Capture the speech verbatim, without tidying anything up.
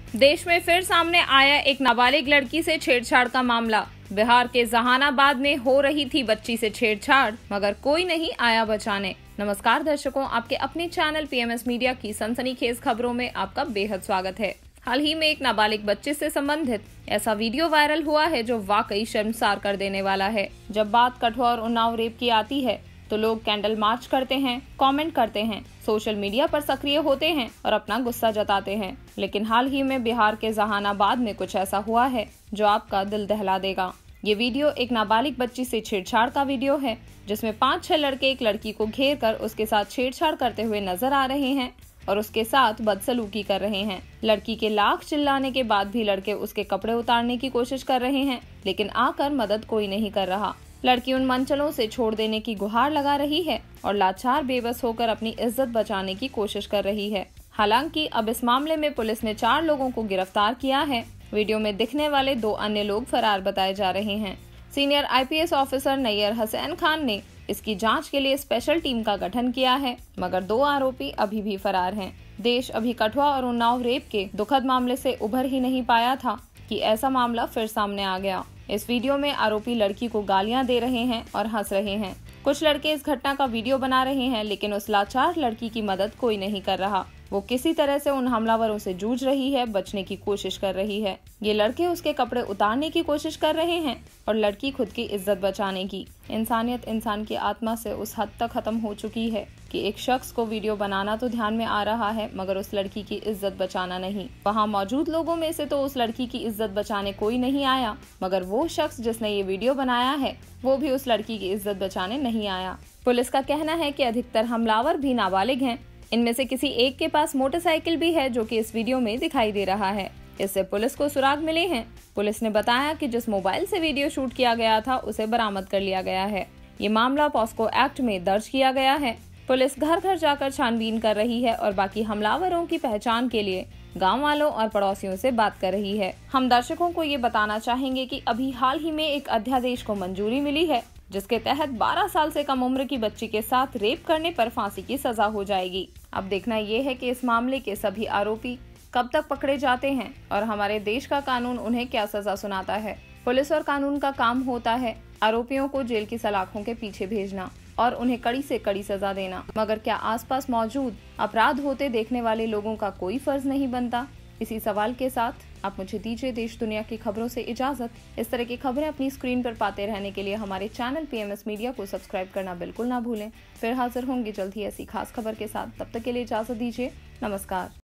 देश में फिर सामने आया एक नाबालिग लड़की से छेड़छाड़ का मामला। बिहार के जहानाबाद में हो रही थी बच्ची से छेड़छाड़, मगर कोई नहीं आया बचाने। नमस्कार दर्शकों, आपके अपने चैनल पीएमएस मीडिया की सनसनीखेज खबरों में आपका बेहद स्वागत है। हाल ही में एक नाबालिग बच्चे से संबंधित ऐसा वीडियो वायरल हुआ है जो वाकई शर्मसार कर देने वाला है। जब बात कठुआ और उन्नाव रेप की आती है तो लोग कैंडल मार्च करते हैं, कमेंट करते हैं, सोशल मीडिया पर सक्रिय होते हैं और अपना गुस्सा जताते हैं। लेकिन हाल ही में बिहार के जहानाबाद में कुछ ऐसा हुआ है जो आपका दिल दहला देगा। ये वीडियो एक नाबालिग बच्ची से छेड़छाड़ का वीडियो है, जिसमें पाँच छह लड़के एक लड़की को घेर कर उसके साथ छेड़छाड़ करते हुए नजर आ रहे हैं और उसके साथ बदसलूकी कर रहे हैं। लड़की के लाख चिल्लाने के बाद भी लड़के उसके कपड़े उतारने की कोशिश कर रहे हैं, लेकिन आकर मदद कोई नहीं कर रहा। लड़की उन मंचलों से छोड़ देने की गुहार लगा रही है और लाचार बेबस होकर अपनी इज्जत बचाने की कोशिश कर रही है। हालांकि अब इस मामले में पुलिस ने चार लोगों को गिरफ्तार किया है। वीडियो में दिखने वाले दो अन्य लोग फरार बताए जा रहे हैं। Senior IPS officer Nayyar Hussain Khan ने इसकी जांच के लिए स्पेशल टीम का गठन किया है, मगर दो आरोपी अभी भी फरार हैं। देश अभी कठुआ और उन्नाव रेप के दुखद मामले से उभर ही नहीं पाया था कि ऐसा मामला फिर सामने आ गया। इस वीडियो में आरोपी लड़की को गालियां दे रहे हैं और हंस रहे हैं। कुछ लड़के इस घटना का वीडियो बना रहे हैं, लेकिन उस लाचार लड़की की मदद कोई नहीं कर रहा। वो किसी तरह से उन हमलावरों से जूझ रही है, बचने की कोशिश कर रही है। ये लड़के उसके कपड़े उतारने की कोशिश कर रहे हैं और लड़की खुद की इज्जत बचाने की। इंसानियत इंसान की आत्मा से उस हद तक खत्म हो चुकी है कि एक शख्स को वीडियो बनाना तो ध्यान में आ रहा है, मगर उस लड़की की इज्जत बचाना नहीं। वहाँ मौजूद लोगों में से तो उस लड़की की इज्जत बचाने कोई नहीं आया, मगर वो शख्स जिसने ये वीडियो बनाया है वो भी उस लड़की की इज्जत बचाने नहीं आया। पुलिस का कहना है कि अधिकतर हमलावर भी नाबालिग हैं। इनमें से किसी एक के पास मोटरसाइकिल भी है, जो कि इस वीडियो में दिखाई दे रहा है। इससे पुलिस को सुराग मिले हैं। पुलिस ने बताया कि जिस मोबाइल से वीडियो शूट किया गया था उसे बरामद कर लिया गया है। ये मामला पॉस्को एक्ट में दर्ज किया गया है। पुलिस घर घर जाकर छानबीन कर रही है और बाकी हमलावरों की पहचान के लिए गांव वालों और पड़ोसियों से बात कर रही है। हम दर्शकों को ये बताना चाहेंगे कि अभी हाल ही में एक अध्यादेश को मंजूरी मिली है, जिसके तहत बारह साल से कम उम्र की बच्ची के साथ रेप करने पर फांसी की सजा हो जाएगी। अब देखना यह है कि इस मामले के सभी आरोपी कब तक पकड़े जाते हैं और हमारे देश का कानून उन्हें क्या सजा सुनाता है। पुलिस और कानून का काम होता है आरोपियों को जेल की सलाखों के पीछे भेजना और उन्हें कड़ी से कड़ी सजा देना, मगर क्या आसपास मौजूद अपराध होते देखने वाले लोगों का कोई फर्ज नहीं बनता? इसी सवाल के साथ आप मुझे दीजिए देश दुनिया की खबरों से इजाजत। इस तरह की खबरें अपनी स्क्रीन पर पाते रहने के लिए हमारे चैनल पीएमएस मीडिया को सब्सक्राइब करना बिल्कुल ना भूलें। फिर हाजिर होंगे जल्द ही ऐसी खास खबर के साथ। तब तक के लिए इजाजत दीजिए। नमस्कार।